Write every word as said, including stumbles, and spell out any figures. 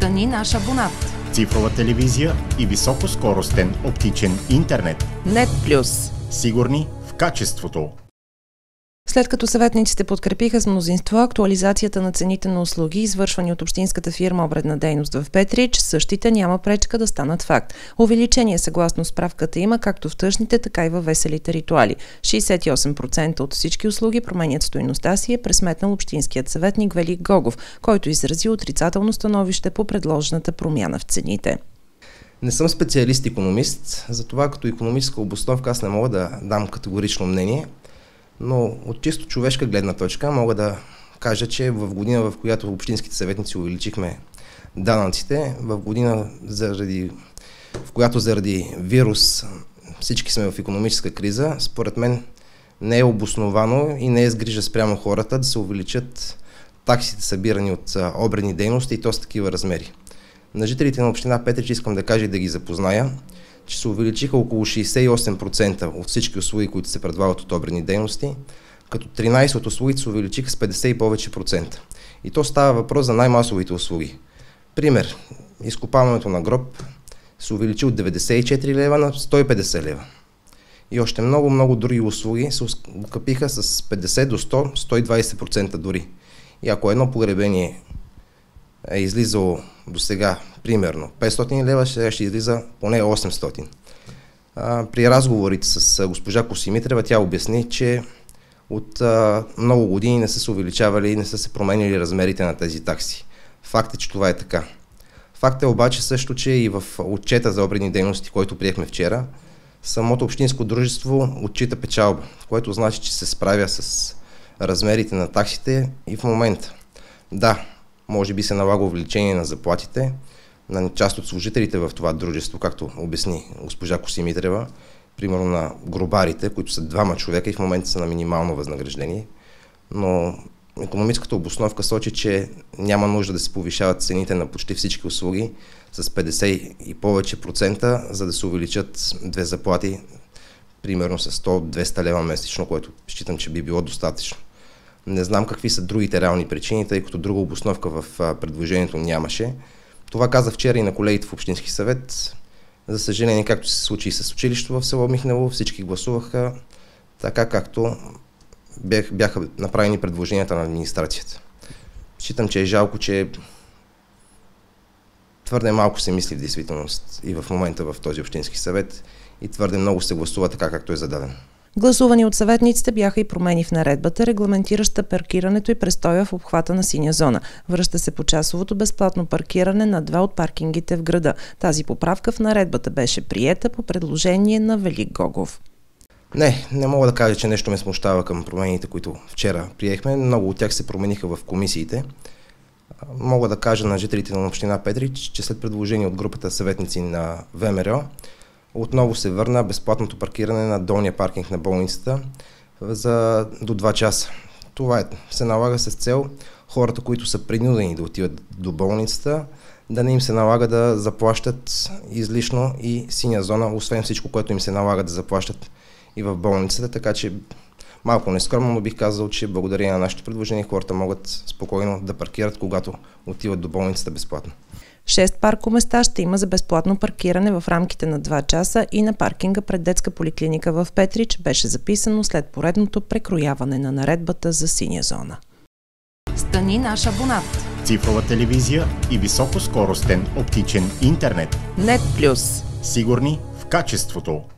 Стани наш абонат. Цифрова телевизия и високоскоростен оптичен интернет. Нет Плюс. Сигурни в качеството. След като съветниците подкрепиха с мнозинство актуализацията на цените на услуги, извършвани от общинската фирма Обредна дейност в Петрич, същите няма пречка да станат факт. Увеличение съгласно справката има както в тъжните, така и във веселите ритуали. шейсет и осем процента от всички услуги променят стойността си, е пресметнал общинският съветник Велик Гогов, който изрази отрицателно становище по предложената промяна в цените. Не съм специалист-икономист, затова като икономическа обосновка аз не мога да дам категорично мнение, но от чисто човешка гледна точка мога да кажа, че в година, в която общинските съветници увеличихме данъците, в година, заради, в която заради вирус всички сме в икономическа криза, според мен не е обосновано и не е сгрижа спрямо хората да се увеличат таксите, събирани от обредни дейности, и то с такива размери. На жителите на община Петрич искам да кажа и да ги запозная, че се увеличиха около шейсет и осем процента от всички услуги, които се предлагат от обредни дейности, като тринайсет от услугите се увеличиха с петдесет и повече процента. И то става въпрос за най-масовите услуги. Пример, изкопаването на гроб се увеличи от деветдесет и четири лева на сто и петдесет лева. И още много-много други услуги се укъпиха с петдесет до сто, сто и двайсет процента дори. И ако едно погребение е излизало до сега примерно петстотин лева, сега ще излиза поне осемстотин. А, при разговорите с госпожа Косимитрева тя обясни, че от а, много години не са се увеличавали и не са се променили размерите на тези такси. Факт е, че това е така. Факт е обаче също, че и в отчета за обредни дейности, който приехме вчера, самото общинско дружество отчита печалба, което значи, че се справя с размерите на таксите и в момента. Да, може би се налага увеличение на заплатите на част от служителите в това дружество, както обясни госпожа Косимитрева, примерно на гробарите, които са двама човека и в момента са на минимално възнаграждение. Но икономическата обосновка сочи, че няма нужда да се повишават цените на почти всички услуги с петдесет и повече процента, за да се увеличат две заплати, примерно с сто до двеста лева месечно, което считам, че би било достатъчно. Не знам какви са другите реални причини, тъй като друга обосновка в предложението нямаше. Това каза вчера и на колегите в Общински съвет. За съжаление, както се случи и с училището в село Михнево, всички гласуваха така, както бяха направени предложенията на администрацията. Считам, че е жалко, че твърде малко се мисли в действителност и в момента в този Общински съвет и твърде много се гласува така, както е зададено. Гласувани от съветниците бяха и промени в наредбата, регламентираща паркирането и престоя в обхвата на синя зона. Връща се почасовото безплатно паркиране на два от паркингите в града. Тази поправка в наредбата беше приета по предложение на Велик Гогов. Не, не мога да кажа, че нещо ме смущава към промените, които вчера приехме. Много от тях се промениха в комисиите. Мога да кажа на жителите на община Петрич, че след предложение от групата съветници на ВМРО, отново се върна безплатното паркиране на долния паркинг на болницата за до два часа. Това е, се налага с цел хората, които са принудени да отиват до болницата, да не им се налага да заплащат излишно и синя зона, освен всичко, което им се налага да заплащат и в болницата, така че малко нескромно, но бих казал, че благодарение на нашето предложение хората могат спокойно да паркират, когато отиват до болницата безплатно. Шест паркоместа ще има за безплатно паркиране в рамките на два часа и на паркинга пред детска поликлиника в Петрич, беше записано след поредното прекрояване на наредбата за синя зона. Стани наш абонат. Цифрова телевизия и високоскоростен оптичен интернет. Нет Плюс. Сигурни в качеството.